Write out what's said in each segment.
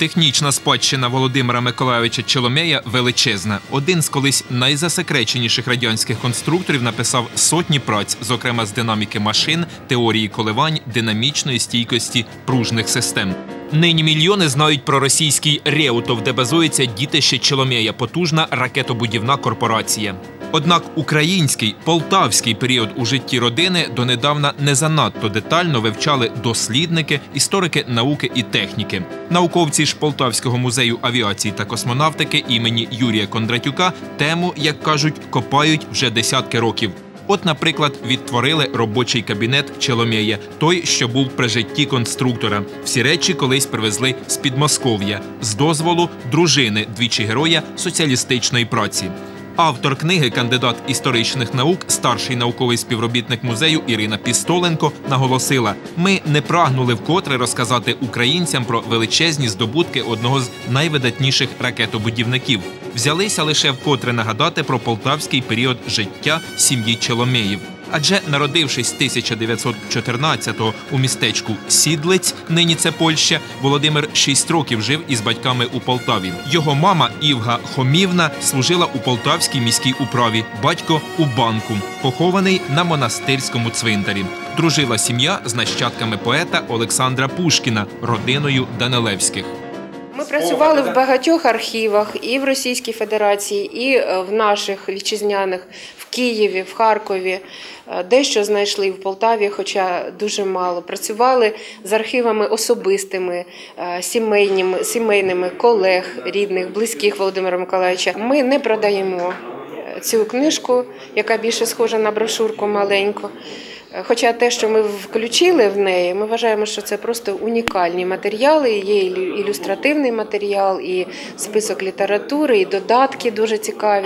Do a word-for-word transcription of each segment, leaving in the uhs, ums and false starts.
Технічна спадщина Володимира Миколайовича Челомея величезна. Один з колись найзасекреченіших радянських конструкторів написав сотні праць, зокрема з динаміки машин, теорії коливань, динамічної стійкості пружних систем. Нині мільйони знають про російський Реутов, де базується дітище Челомея – потужна ракетобудівна корпорація. Однак український, полтавський період у житті родини донедавна не занадто детально вивчали дослідники, історики науки і техніки. Науковці ж Полтавського музею авіації та космонавтики імені Юрія Кондратюка тему, як кажуть, копають вже десятки років. От, наприклад, відтворили робочий кабінет Челомея, той, що був при житті конструктора. Всі речі колись привезли з Підмосков'я, з дозволу дружини, двічі героя соціалістичної праці. Автор книги, кандидат історичних наук, старший науковий співробітник музею Ірина Пістоленко наголосила: «Ми не прагнули вкотре розказати українцям про величезні здобутки одного з найвидатніших ракетобудівників. Взялися лише вкотре нагадати про полтавський період життя сім'ї Челомеїв. Адже, народившись тисяча дев'ятсот чотирнадцятого у містечку Сідлець, нині це Польща, Володимир шість років жив із батьками у Полтаві. Його мама Івга Хомівна служила у Полтавській міській управі, батько – у банку, похований на монастирському цвинтарі. Дружила сім'я з нащадками поета Олександра Пушкіна, родиною Данилевських. Ми працювали в багатьох архівах і в Російській Федерації, і в наших вітчизняних, в Києві, в Харкові. Дещо знайшли в Полтаві, хоча дуже мало. Працювали з архівами особистими, сімейними, сімейними колег, рідних, близьких Володимира Миколайовича. Ми не продаємо цю книжку, яка більше схожа на брошурку маленьку. Хоча те, що ми включили в неї, ми вважаємо, що це просто унікальні матеріали, є ілюстративний матеріал, і список літератури, і додатки дуже цікаві.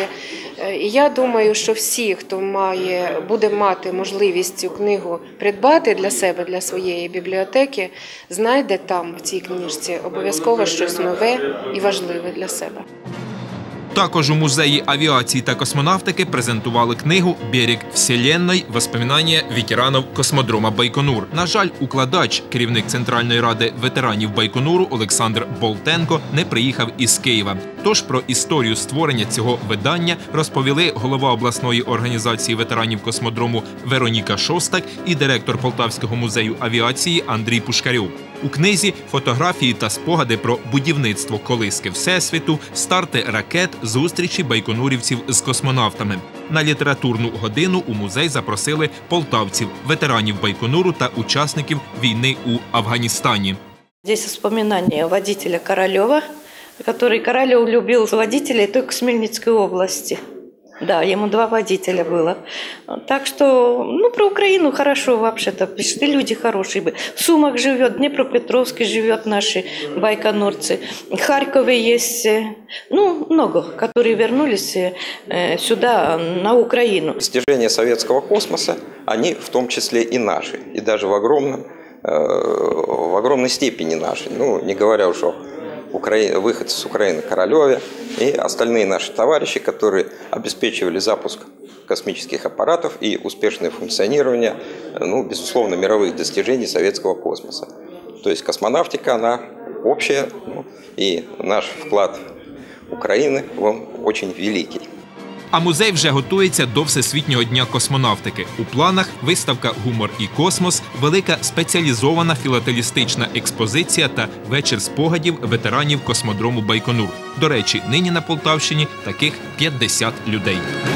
І я думаю, що всі, хто має, буде мати можливість цю книгу придбати для себе, для своєї бібліотеки, знайде там, в цій книжці, обов'язково щось нове і важливе для себе. Також у музеї авіації та космонавтики презентували книгу «Берег Вселенной. Воспоминання ветеранів космодрома Байконур». На жаль, укладач, керівник Центральної ради ветеранів Байконуру Олександр Болтенко не приїхав із Києва. Тож про історію створення цього видання розповіли голова обласної організації ветеранів космодрому Вероніка Шостак і директор Полтавського музею авіації Андрій Пушкарьов. У книзі фотографії та спогади про будівництво колиски Всесвіту, старти ракет, зустрічі байконурівців з космонавтами. На літературну годину у музей запросили полтавців, ветеранів Байконуру та учасників війни у Афганістані. Тут воспоминання водителя Корольова, який Корольов любив водителей тільки з Хмельницької області. Да, ему два водителя было. Так что, ну, про Украину хорошо вообще-то. Пришли люди хорошие. В Сумах живет, в Днепропетровске живет наши байконурцы. В Харькове есть, ну, много, которые вернулись сюда, на Украину. Достижения советского космоса, они в том числе и наши. И даже в огромном, в огромной степени наши. Ну, не говоря уж о Украине, выходцы с Украины Королеве и остальные наши товарищи, которые обеспечивали запуск космических аппаратов и успешное функционирование, ну, безусловно, мировых достижений советского космоса. То есть космонавтика, она общая, ну, и наш вклад Украины, он очень великий. А музей вже готується до Всесвітнього дня космонавтики. У планах виставка «Гумор і космос», велика спеціалізована філателістична експозиція та вечір спогадів ветеранів космодрому Байконур. До речі, нині на Полтавщині таких п'ятдесят людей.